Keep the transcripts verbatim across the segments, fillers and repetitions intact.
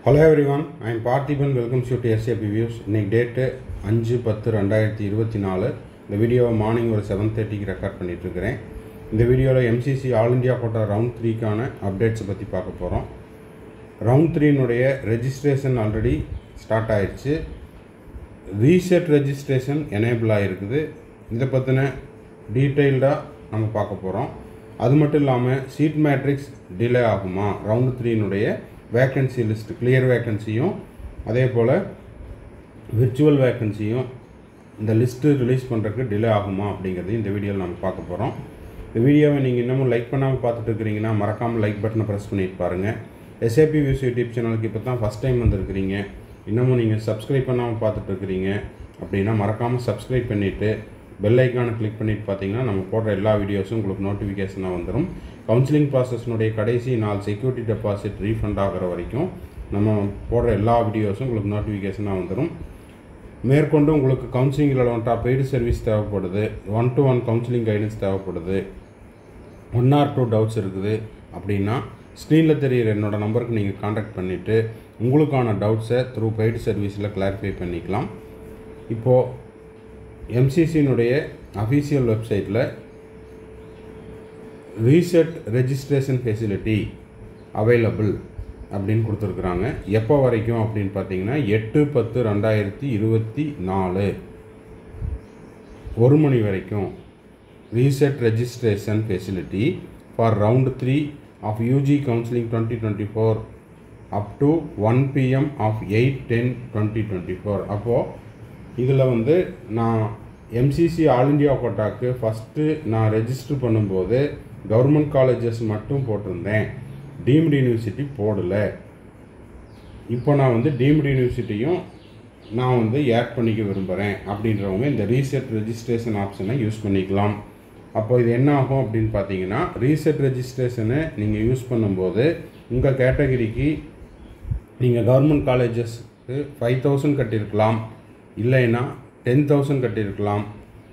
Hello everyone, I am Parthiban. Welcome to S A P Views. இன்னைக்கு date அஞ்சு பத்து ரெண்டாயிரத்தி இருபத்தி நாலு. இந்த வீடியோவை மார்னிங் ஒரு செவன் தேர்ட்டிக்கு ரெக்கார்ட் பண்ணிட்டு இருக்கிறேன். இந்த வீடியோவில் MCC all India quota round த்ரீக்கான அப்டேட்ஸை பற்றி பார்க்க போகிறோம். ரவுண்ட் த்ரீனுடைய ரெஜிஸ்ட்ரேஷன் ஆல்ரெடி ஸ்டார்ட் ஆயிடுச்சு. ரீசெட் ரெஜிஸ்ட்ரேஷன் எனேபிள் ஆகிருக்குது. இதை பற்றின டீட்டெயில்டாக நம்ம பார்க்க போகிறோம். அது மட்டும் இல்லாமல் சீட் மேட்ரிக்ஸ் டிலே ஆகுமா, ரவுண்ட் த்ரீனுடைய வேக்கன்சி லிஸ்ட் கிளியர் வேக்கன்சியும் அதே போல் விர்ச்சுவல் வேக்கன்சியும் இந்த லிஸ்ட்டு ரிலீஸ் பண்ணுறதுக்கு டிலே ஆகுமா அப்படிங்கிறது இந்த வீடியோவில் நம்ம பார்க்க போகிறோம். இந்த வீடியோவை நீங்கள் இன்னமும் லைக் பண்ணாமல் பார்த்துட்டு இருக்கிறீங்கன்னா மறக்காமல் லைக் பட்டனை ப்ரெஸ் பண்ணிட்டு பாருங்கள். எஸ்ஏபி வியூஸ் யூடியூப் சேனலுக்கு இப்போ தான் ஃபஸ்ட் டைம் வந்துருக்கிறீங்க, இன்னமும் நீங்கள் சப்ஸ்கிரைப் பண்ணாமல் பார்த்துட்டு இருக்கிறீங்க அப்படின்னா மறக்காமல் சப்ஸ்கிரைப் பண்ணிவிட்டு பெல் ஐக்கானை கிளிக் பண்ணிவிட்டு பார்த்தீங்கன்னா நம்ம போடுற எல்லா வீடியோஸும் உங்களுக்கு நோட்டிஃபிகேஷனாக வந்துடும். கவுன்சிலிங் ப்ராசஸ்னுடைய கடைசி நாள் செக்யூரிட்டி டெபாசிட் ரீஃபண்ட் ஆகிற வரைக்கும் நம்ம போடுற எல்லா வீடியோஸும் உங்களுக்கு நோட்டிஃபிகேஷனாக வந்துடும். மேற்கொண்டு உங்களுக்கு கவுன்சிலிங் ரெலவெண்ட்டாக பெய்டு சர்வீஸ் தேவைப்படுது, one to one counselling guidance தேவைப்படுது, ஒன் ஆர் டூ டவுட்ஸ் இருக்குது அப்படின்னா ஸ்க்ரீனில் தெரிகிற என்னோடய நம்பருக்கு நீங்கள் கான்டாக்ட் பண்ணிவிட்டு உங்களுக்கான டவுட்ஸை த்ரூ பெய்டு சர்வீஸில் கிளாரிஃபை பண்ணிக்கலாம். இப்போது எம்சிசியினுடைய அஃபீஷியல் வெப்சைட்டில் ரீசெட் ரெஜிஸ்ட்ரேஷன் ஃபெசிலிட்டி அவைலபிள் அப்படின்னு கொடுத்துருக்குறாங்க. எப்போ வரைக்கும் அப்படின்னு பார்த்தீங்கன்னா எட்டு பத்து ரெண்டாயிரத்தி இருபத்தி நாலு ஒரு மணி வரைக்கும் reset registration facility for round three of UG counselling twenty twenty four up to one PM of eight ten twenty twenty four. அப்போது இதில் வந்து நான் எம்சிசி ஆல் இண்டியா கோட்டாக்கு ஃபஸ்ட்டு நான் ரெஜிஸ்டர் பண்ணும்போது கவர்மெண்ட் காலேஜஸ் மட்டும் போட்டிருந்தேன், டீம்டு யூனிவர்சிட்டி போடலை. இப்போ நான் வந்து டீம்டு யூனிவர்சிட்டியும் நான் வந்து ஆட் பண்ணிக்க விரும்புகிறேன் அப்படின்றவங்க இந்த ரீசெட் ரெஜிஸ்ட்ரேஷன் ஆப்ஷனை யூஸ் பண்ணிக்கலாம். அப்போ இது என்ன ஆகும் அப்படின்னு பார்த்தீங்கன்னா, ரீசெட் ரெஜிஸ்ட்ரேஷனை நீங்கள் யூஸ் பண்ணும்போது உங்கள் கேட்டகரிக்கு நீங்கள் கவர்மெண்ட் காலேஜஸ்க்கு ஃபைவ் தௌசண்ட் கட்டியிருக்கலாம், இல்லைன்னா டென் தௌசண்ட் கட்டியிருக்கலாம்.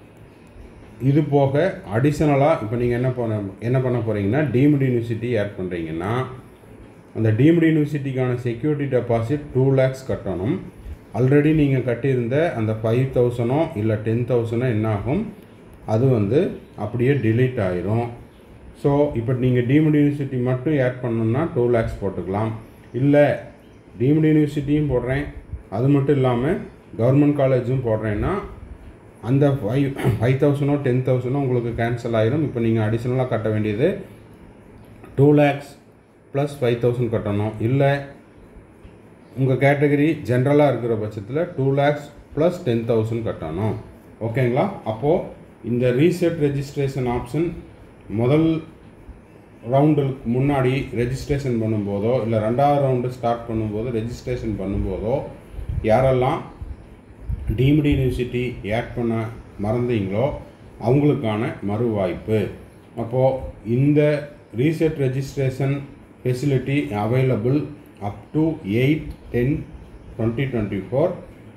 இது போக அடிஷ்னலாக இப்போ நீங்கள் என்ன பண்ண என்ன பண்ண போகிறீங்கன்னா டீம்டு யூனிவர்சிட்டி ஆட் பண்ணுறீங்கன்னா அந்த டீம்டு யூனிவர்சிட்டிக்கான செக்யூரிட்டி டெபாசிட் டூ லேக்ஸ் கட்டணும். ஆல்ரெடி நீங்கள் கட்டியிருந்த அந்த ஃபைவ் தௌசண்டோ இல்லை டென் தௌசண்டோ என்ன ஆகும், அது வந்து அப்படியே டிலீட் ஆயிரும். ஸோ இப்போ நீங்கள் டீம்டு யூனிவர்சிட்டி மட்டும் ஆட் பண்ணணுன்னா டூ லேக்ஸ் போட்டுக்கலாம். இல்லை டீம்டு யூனிவர்சிட்டியும் போடுறேன், அது மட்டும் இல்லாமல் கவர்மெண்ட் காலேஜும் போடுறேன்னா அந்த ஃபைவ் ஃபைவ் தௌசண்டோ டென் தௌசண்டோ உங்களுக்கு கேன்சல் ஆகிரும். இப்போ நீங்கள் அடிஷ்னலாக கட்ட வேண்டியது two lakhs plus five thousand கட்டணும். இல்லை உங்கள் கேட்டகரி ஜென்ரலாக இருக்கிற பட்சத்தில் two lakhs plus ten thousand கட்டணும். ஓகேங்களா? அப்போது இந்த ரீசெட் ரெஜிஸ்ட்ரேஷன் ஆப்ஷன் முதல் ரவுண்டுக்கு முன்னாடி ரெஜிஸ்ட்ரேஷன் பண்ணும்போதோ இல்லை ரெண்டாவது ரவுண்டு ஸ்டார்ட் பண்ணும்போது ரெஜிஸ்ட்ரேஷன் பண்ணும்போதோ யாரெல்லாம் டீம்டு யூனிவர்சிட்டி ஆட் பண்ண மறந்தீங்களோ அவங்களுக்கான மறு வாய்ப்பு. அப்போது இந்த reset registration facility available up to eight ten twenty twenty four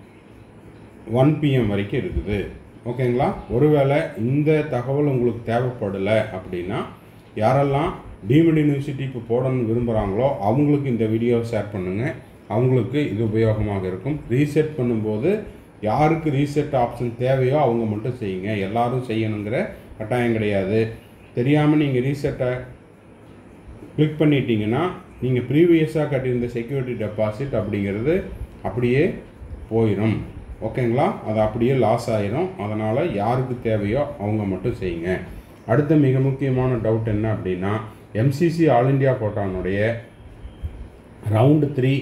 one PM வரைக்கும் இருக்குது. ஓகேங்களா? ஒருவேளை இந்த தகவல் உங்களுக்கு தேவைப்படலை அப்படின்னா யாரெல்லாம் டீம்டு யூனிவர்சிட்டி இப்போ போடணும்னு விரும்புகிறாங்களோ அவங்களுக்கு இந்த வீடியோவை ஷேர் பண்ணுங்கள், அவங்களுக்கு இது உபயோகமாக இருக்கும். ரீசெட் பண்ணும்போது யாருக்கு ரீசெட் ஆப்ஷன் தேவையோ அவங்க மட்டும் செய்யுங்க, எல்லோரும் செய்யணுங்கிற கட்டாயம் கிடையாது. தெரியாமல் நீங்கள் ரீசெட்டை கிளிக் பண்ணிட்டீங்கன்னா நீங்கள் ப்ரீவியஸாக கட்டியிருந்த செக்யூரிட்டி டெபாசிட் அப்படிங்கிறது அப்படியே போயிடும். ஓகேங்களா? அது அப்படியே லாஸ் ஆயிரும். அதனால் யாருக்கு தேவையோ அவங்க மட்டும் செய்யுங்க. அடுத்த மிக முக்கியமான டவுட் என்ன அப்படின்னா, எம்சிசி ஆல் இண்டியா கோட்டானுடைய ரவுண்டு த்ரீ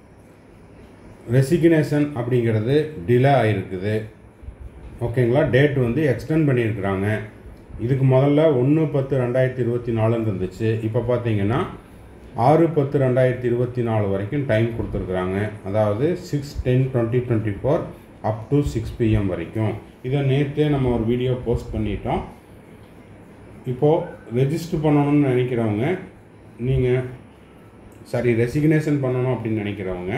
ரெசிக்னேஷன் அப்படிங்கிறது டிலே ஆகிருக்குது. ஓகேங்களா? டேட் வந்து எக்ஸ்டெண்ட் பண்ணியிருக்கிறாங்க. இதுக்கு முதல்ல ஒன்று பத்து ரெண்டாயிரத்தி இருபத்தி நாலுன்னு இருந்துச்சு. இப்போ பார்த்தீங்கன்னா ஆறு பத்து ரெண்டாயிரத்தி இருபத்தி நாலு வரைக்கும் டைம் கொடுத்துருக்குறாங்க. அதாவது six ten twenty twenty four up to six PM வரைக்கும். இதை நேற்றே நம்ம ஒரு வீடியோ போஸ்ட் பண்ணிட்டோம். இப்போது ரெஜிஸ்டர் பண்ணணும்னு நினைக்கிறவங்க நீங்கள் சாரி ரெசிக்னேஷன் பண்ணணும் அப்படின்னு நினைக்கிறவங்க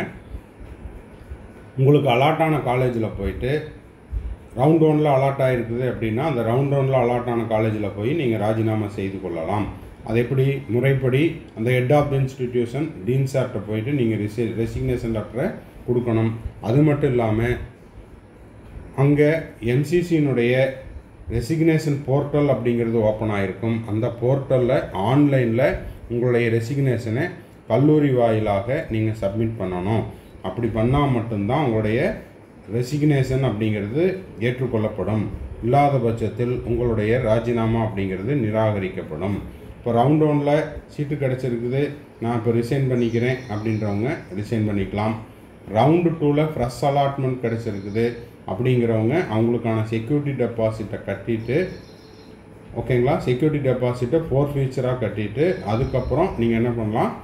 உங்களுக்கு அலாட்டான காலேஜில் போயிட்டு ரவுண்ட் ஒனில் அலாட் ஆகிருக்குது அப்படின்னா அந்த ரவுண்ட் ஒனில் அலாட்டான காலேஜில் போய் நீங்கள் ராஜினாமா செய்து கொள்ளலாம். அது எப்படி முறைப்படி அந்த head of the institution dean சார்கிட்ட போயிட்டு நீங்கள் ரிசி ரெசிக்னேஷன் லெட்டரை கொடுக்கணும். அது மட்டும் இல்லாமல் அங்கே என்சிசியினுடைய ரெசிக்னேஷன் போர்ட்டல் அப்படிங்கிறது ஓப்பன் ஆகிருக்கும். அந்த போர்ட்டலில் ஆன்லைனில் உங்களுடைய ரெசிக்னேஷனை கல்லூரி வாயிலாக நீங்கள் சப்மிட் பண்ணணும். அப்படி பண்ணால் மட்டும்தான் உங்களுடைய ரெசிக்னேஷன் அப்படிங்கிறது ஏற்றுக்கொள்ளப்படும். இல்லாத பட்சத்தில் உங்களுடைய ராஜினாமா அப்படிங்கிறது நிராகரிக்கப்படும். இப்போ ரவுண்ட் ஒனில் சீட்டு கிடச்சிருக்குது, நான் இப்போ ரிசைன் பண்ணிக்கிறேன் அப்படின்றவங்க ரிசைன் பண்ணிக்கலாம். ரவுண்டு டூவில் ஃப்ரெஷ் அலாட்மெண்ட் கிடச்சிருக்குது அப்படிங்கிறவங்க அவங்களுக்கான செக்யூரிட்டி டெபாசிட்டை கட்டிட்டு, ஓகேங்களா, செக்யூரிட்டி டெபாசிட்டை ஃபோர் ஃபியூச்சராக கட்டிட்டு அதுக்கப்புறம் நீங்கள் என்ன பண்ணலாம்,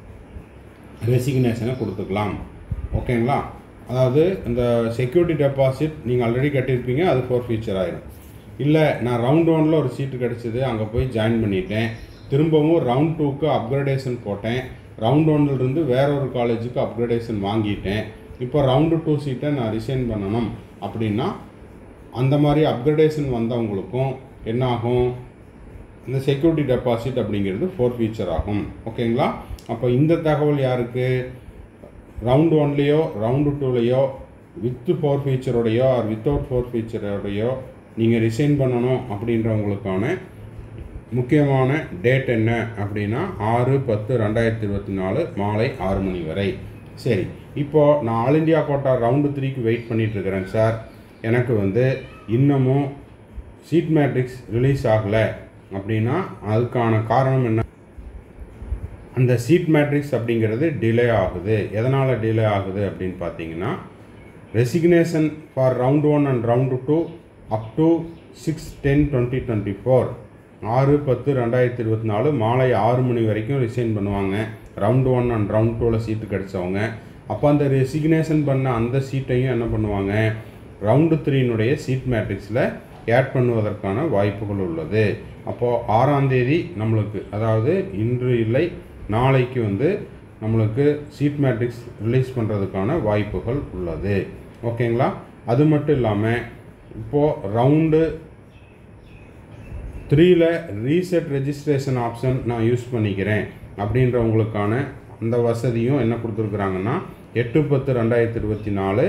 ரெசிக்னேஷனை கொடுத்துக்கலாம். ஓகேங்களா, அதாவது இந்த செக்யூரிட்டி டெபாசிட் நீங்கள் ஆல்ரெடி கட்டியிருப்பீங்க, அது ஃபோர் ஃபியூச்சர் ஆகிடும். இல்லை நான் ரவுண்ட் ஒனில் ஒரு சீட்டு கிடச்சிது, அங்கே போய் ஜாயின் பண்ணிட்டேன், திரும்பவும் ரவுண்ட் டூக்கு அப்கிரேடேஷன் போட்டேன், ரவுண்ட் ஒன்னிலிருந்து வேற ஒரு காலேஜுக்கு அப்கிரேடேஷன் வாங்கிட்டேன், இப்போ ரவுண்டு டூ சீட்டை நான் ரிசைன் பண்ணணும் அப்படின்னா அந்த மாதிரி அப்கிரேடேஷன் வந்தவங்களுக்கும் என்ன ஆகும், இந்த செக்யூரிட்டி டெபாசிட் அப்படிங்கிறது ஃபோர் ஃபியூச்சர் ஆகும். ஓகேங்களா, அப்போ இந்த தகவல் யாருக்கு, ரவுண்டு ஒன்லேயோ ரவுண்டு டூலேயோ வித்து ஃபோர் ஃபீச்சரோடையோ ஆர் வித்தவுட் ஃபோர் ஃபீச்சரோடையோ நீங்கள் ரிசைன் பண்ணணும் அப்படின்றவங்களுக்கான முக்கியமான டேட் என்ன அப்படின்னா ஆறு பத்து ரெண்டாயிரத்தி இருபத்தி நாலு மாலை ஆறு மணி வரை. சரி, இப்போது நான் ஆல் இண்டியா கோட்டா ரவுண்டு த்ரீக்கு வெயிட் பண்ணிகிட்ருக்கிறேன் சார், எனக்கு வந்து இன்னமும் சீட் மேட்ரிக்ஸ் ரிலீஸ் ஆகலை அப்படின்னா அதுக்கான காரணம் என்ன, அந்த சீட் மேட்ரிக்ஸ் அப்படிங்கிறது டிலே ஆகுது. எதனால் டிலே ஆகுது அப்படின்னு பார்த்தீங்கன்னா, resignation for round one and round two up to six ten twenty twenty four ஆறு பத்து ரெண்டாயிரத்தி இருபத்தி நாலு மாலை ஆறு மணி வரைக்கும் ரிசைன் பண்ணுவாங்க ரவுண்டு ஒன் அண்ட் ரவுண்ட் டூவில் சீட்டு கிடச்சவங்க. அப்போ அந்த ரெசிக்னேஷன் பண்ண அந்த சீட்டையும் என்ன பண்ணுவாங்க, ரவுண்டு த்ரீனுடைய சீட் மேட்ரிக்ஸில் ஆட் பண்ணுவதற்கான வாய்ப்புகள் உள்ளது. அப்போது ஆறாம் தேதி நம்மளுக்கு, அதாவது இன்று இல்லை நாளைக்கு வந்து நம்மளுக்கு சீட் மேட்ரிக்ஸ் ரிலீஸ் பண்ணுறதுக்கான வாய்ப்புகள் உள்ளது. ஓகேங்களா, அது மட்டும் இல்லாமல் இப்போது ரவுண்டு த்ரீயில் ரீசெட் ரெஜிஸ்ட்ரேஷன் ஆப்ஷன் நான் யூஸ் பண்ணிக்கிறேன் அப்படின்றவங்களுக்கான அந்த வசதியும் என்ன கொடுத்துருக்குறாங்கன்னா, எட்டு பத்து ரெண்டாயிரத்தி இருபத்தி நாலு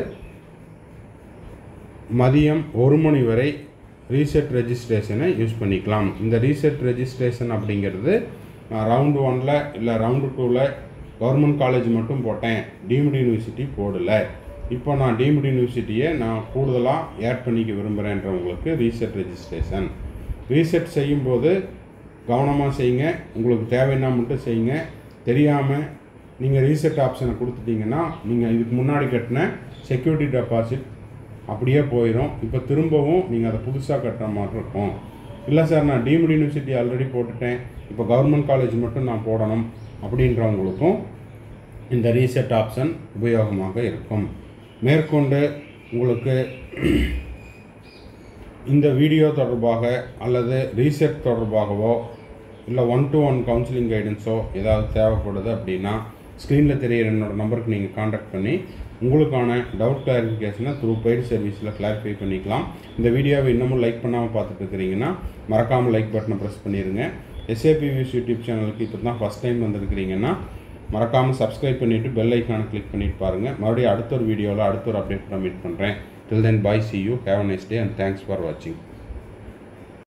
மதியம் ஒரு மணி வரை ரீசெட் ரெஜிஸ்ட்ரேஷனை யூஸ் பண்ணிக்கலாம். இந்த ரீசெட் ரெஜிஸ்ட்ரேஷன் அப்படிங்கிறது நான் ரவுண்டு ஒனில் இல்லை ரவுண்டு டூவில் கவர்மெண்ட் காலேஜ் மட்டும் போட்டேன், டீம்டு யூனிவர்சிட்டி போடலை, இப்போ நான் டீம்டு யூனிவர்சிட்டியை நான் கூடுதலாக ஆட் பண்ணிக்க விரும்புகிறேன்றவங்களுக்கு ரீசெட் ரெஜிஸ்ட்ரேஷன். ரீசெட் செய்யும்போது கவனமாக செய்யுங்க, உங்களுக்கு தேவைன்னா மட்டும் செய்யுங்க. தெரியாமல் நீங்கள் ரீசெட் ஆப்ஷனை கொடுத்துட்டிங்கன்னா நீங்கள் இதுக்கு முன்னாடி கட்டின செக்யூரிட்டி டெபாசிட் அப்படியே போயிடும். இப்போ திரும்பவும் நீங்கள் அதை புதுசாக கட்டுற மாதிரி இருக்கும். இல்லை சார் நான் டீம்டு யூனிவர்சிட்டி ஆல்ரெடி போட்டுட்டேன், இப்போ கவர்மெண்ட் காலேஜ் மட்டும் நான் போடணும் அப்படின்றவங்களுக்கும் இந்த ரீசெட் ஆப்ஷன் உபயோகமாக இருக்கும். மேற்கொண்டு உங்களுக்கு இந்த வீடியோ தொடர்பாக அல்லது ரீசெட் தொடர்பாகவோ இல்லை ஒன் டு ஒன் கவுன்சிலிங் கைடன்ஸோ ஏதாவது தேவைப்படுது அப்படின்னா ஸ்க்ரீனில் தெரியிற என்னோடய நம்பருக்கு நீங்கள் காண்டாக்ட் பண்ணி உங்களுக்கான டவுட் கிளாரிஃபிகேஷனை த்ரூ பெய்டு சர்வீஸில் கிளாரிஃபை பண்ணிக்கலாம். இந்த வீடியோவை இன்னமும் லைக் பண்ணாமல் பார்த்துட்டு இருக்கிறீங்கன்னா மறக்காமல் லைக் பட்டனை ப்ரெஸ் பண்ணிடுங்க. எஸ்ஏபிவிஎஸ் யூடியூப் சேனலுக்கு இப்போ தான் ஃபஸ்ட் டைம் வந்திருக்கிறீங்கன்னா மறக்காமல் சப்ஸ்கிரைப் பண்ணிவிட்டு பெல் ஐக்கானை கிளிக் பண்ணிட்டு பாருங்கள். மறுபடியும் அடுத்த ஒரு வீடியோவில் அடுத்த ஒரு அப்டேட் மீட் பண்ணுறேன். Till then, bye, see you, have a nice day and thanks for watching.